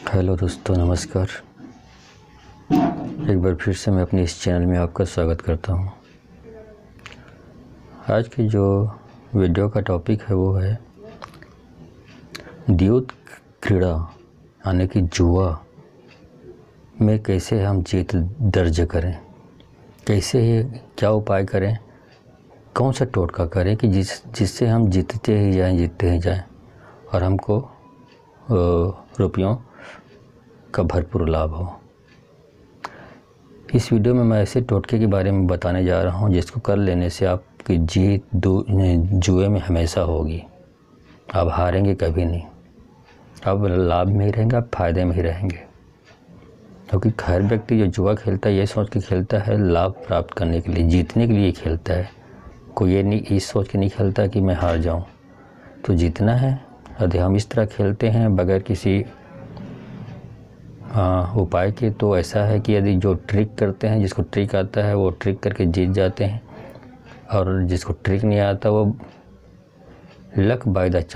Hello दोस्तों, नमस्कार। एक बार फिर से मैं अपने इस चैनल में आपका स्वागत करता हूं। आज की जो वीडियो का टॉपिक है वो है द्यूत क्रीड़ा यानी कि जुआ में कैसे हम जीत दर्ज करें, कैसे क्या उपाय करें, कौन सा टोटका करें कि जिससे हम जीतते ही जाएं और हमको रुपयों का भरपूर लाभ हो। इस वीडियो में मैं ऐसे टोटके के बारे में बताने जा रहा हूं जिसको कर लेने से आपकी जीत जुए में हमेशा होगी। आप हारेंगे कभी नहीं, आप लाभ में ही रहेंगे, आप फायदे में ही रहेंगे। क्योंकि हर व्यक्ति जो जुआ खेलता है ये सोच के खेलता है लाभ प्राप्त करने के लिए, जीतने के लिए खेलता है। कोई ये नहीं इस सोच के नहीं खेलता कि मैं हार जाऊं। तो जीतना है। यदि हम इस तरह खेलते हैं बगैर किसी उपाय के, तो ऐसा है कि यदि जो ट्रिक करते हैं, जिसको ट्रिक आता है वो ट्रिक करके जीत जाते हैं, और जिसको ट्रिक नहीं आता वो लक बाय द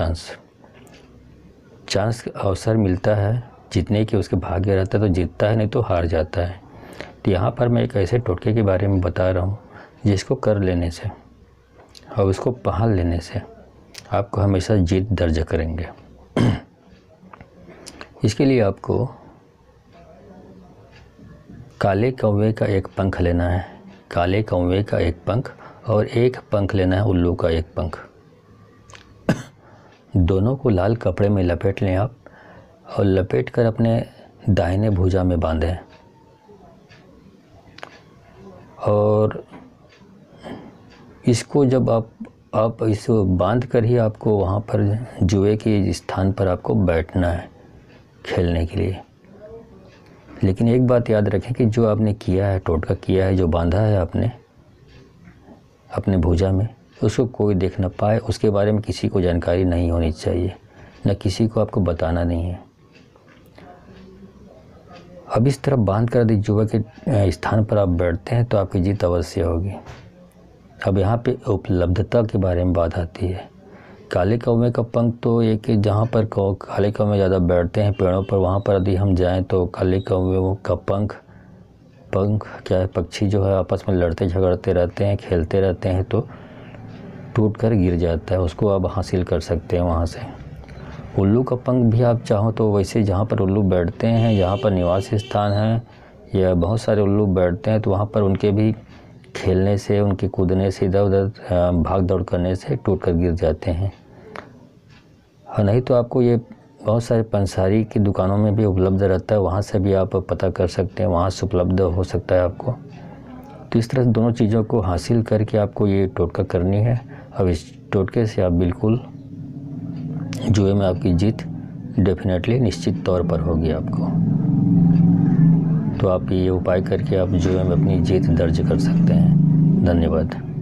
चांस अवसर मिलता है जीतने की, उसके भाग्य रहता है तो जीतता है, नहीं तो हार जाता है। तो यहाँ पर मैं एक ऐसे टोटके के बारे में बता रहा हूँ जिसको कर लेने से और उसको पहल लेने से आपको हमेशा जीत दर्ज करेंगे। इसके लिए आपको काले कौवे का एक पंख लेना है, काले कौवे का एक पंख, और एक पंख लेना है उल्लू का एक पंख। दोनों को लाल कपड़े में लपेट लें आप, और लपेट कर अपने दाहिने भुजा में बांधें। और इसको जब आप इसको बांध कर ही आपको वहाँ पर जुए के स्थान पर आपको बैठना है खेलने के लिए। लेकिन एक बात याद रखें कि जो आपने किया है, टोटका किया है, जो बांधा है आपने अपने भुजा में, उसको कोई देख न पाए, उसके बारे में किसी को जानकारी नहीं होनी चाहिए, न किसी को आपको बताना नहीं है। अब इस तरह बांध कर यदि जुआ के स्थान पर आप बैठते हैं तो आपकी जीत अवश्य होगी। अब यहाँ पे उपलब्धता के बारे में बात आती है। काले कौवे का पंख तो एक जहाँ पर काले कौवे ज़्यादा बैठते हैं पेड़ों पर, वहाँ पर यदि हम जाएं तो काले कौवे का पंख क्या है, पक्षी जो है आपस में लड़ते झगड़ते रहते हैं, खेलते रहते हैं, तो टूट कर गिर जाता है, उसको आप हासिल कर सकते हैं वहाँ से। उल्लू का पंख भी आप चाहो तो वैसे जहाँ पर उल्लू बैठते हैं, जहाँ पर निवास स्थान है या बहुत सारे उल्लू बैठते हैं, तो वहाँ पर उनके भी खेलने से, उनके कूदने से, इधर उधर भाग दौड़ करने से टूट कर गिर जाते हैं। और नहीं तो आपको ये बहुत सारे पंसारी की दुकानों में भी उपलब्ध रहता है, वहाँ से भी आप पता कर सकते हैं, वहाँ से उपलब्ध हो सकता है आपको। तो इस तरह से दोनों चीज़ों को हासिल करके आपको ये टोटका करनी है। अब इस टोटके से आप बिल्कुल जुए में आपकी जीत डेफिनेटली निश्चित तौर पर होगी आपको। तो आप ये उपाय करके आप जुए में अपनी जीत दर्ज कर सकते हैं। धन्यवाद।